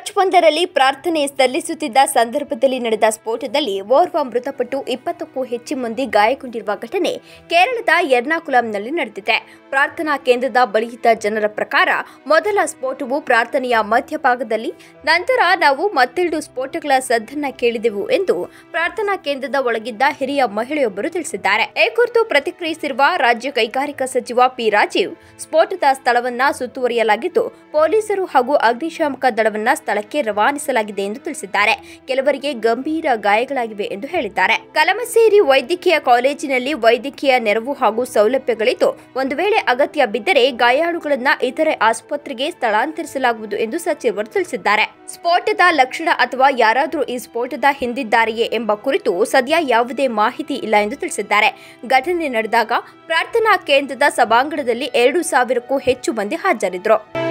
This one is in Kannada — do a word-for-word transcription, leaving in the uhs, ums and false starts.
ಚರ್ಚ್ವೊಂದರಲ್ಲಿ ಪ್ರಾರ್ಥನೆ ಸಲ್ಲಿಸುತ್ತಿದ್ದ ಸಂದರ್ಭದಲ್ಲಿ ನಡೆದ ಸ್ಫೋಟದಲ್ಲಿ ಓರ್ವ ಮೃತಪಟ್ಟು ಇಪ್ಪತ್ತಕ್ಕೂ ಹೆಚ್ಚು ಮಂದಿ ಗಾಯಗೊಂಡಿರುವ ಘಟನೆ ಕೇರಳದ ಎರ್ನಾಕುಲಂನಲ್ಲಿ ನಡೆದಿದೆ. ಪ್ರಾರ್ಥನಾ ಕೇಂದ್ರದ ಬಳಿಯಿದ್ದ ಜನರ ಪ್ರಕಾರ ಮೊದಲ ಸ್ಫೋಟವು ಪ್ರಾರ್ಥನೆಯ ಮಧ್ಯಭಾಗದಲ್ಲಿ, ನಂತರ ನಾವು ಮತ್ತೆರಡು ಸ್ಫೋಟಗಳ ಸದ್ದನ್ನ ಕೇಳಿದೆವು ಎಂದು ಪ್ರಾರ್ಥನಾ ಕೇಂದ್ರದ ಒಳಗಿದ್ದ ಹಿರಿಯ ಮಹಿಳೆಯೊಬ್ಬರು ತಿಳಿಸಿದ್ದಾರೆ. ಈ ಕುರಿತು ಪ್ರತಿಕ್ರಿಯಿಸಿರುವ ರಾಜ್ಯ ಕೈಗಾರಿಕಾ ಸಚಿವ ಪಿ ರಾಜೀವ್, ಸ್ಫೋಟದ ಸ್ಥಳವನ್ನ ಸುತ್ತುವರಿಯಲಾಗಿದ್ದು ಪೊಲೀಸರು ಹಾಗೂ ಅಗ್ನಿಶಾಮಕ ದಳವನ್ನ ಸ್ಥಳಕ್ಕೆ ರವಾನಿಸಲಾಗಿದೆ ಎಂದು ತಿಳಿಸಿದ್ದಾರೆ. ಕೆಲವರಿಗೆ ಗಂಭೀರ ಗಾಯಗಳಾಗಿವೆ ಎಂದು ಹೇಳಿದ್ದಾರೆ. ಕಲಮಸೇರಿ ವೈದ್ಯಕೀಯ ಕಾಲೇಜಿನಲ್ಲಿ ವೈದ್ಯಕೀಯ ನೆರವು ಹಾಗೂ ಸೌಲಭ್ಯಗಳಿದ್ದು, ಒಂದು ವೇಳೆ ಅಗತ್ಯ ಬಿದ್ದರೆ ಗಾಯಾಳುಗಳನ್ನ ಇತರೆ ಆಸ್ಪತ್ರೆಗೆ ಸ್ಥಳಾಂತರಿಸಲಾಗುವುದು ಎಂದು ಸಚಿವರು ತಿಳಿಸಿದ್ದಾರೆ. ಸ್ಫೋಟದ ಲಕ್ಷಣ ಅಥವಾ ಯಾರಾದರೂ ಈ ಸ್ಫೋಟದ ಹಿಂದಿದ್ದಾರೆಯೇ ಎಂಬ ಕುರಿತು ಸದ್ಯ ಯಾವುದೇ ಮಾಹಿತಿ ಇಲ್ಲ ಎಂದು ತಿಳಿಸಿದ್ದಾರೆ. ಘಟನೆ ನಡೆದಾಗ ಪ್ರಾರ್ಥನಾ ಕೇಂದ್ರದ ಸಭಾಂಗಣದಲ್ಲಿ ಎರಡು ಸಾವಿರಕ್ಕೂ ಹೆಚ್ಚು ಮಂದಿ ಹಾಜರಿದ್ದರು.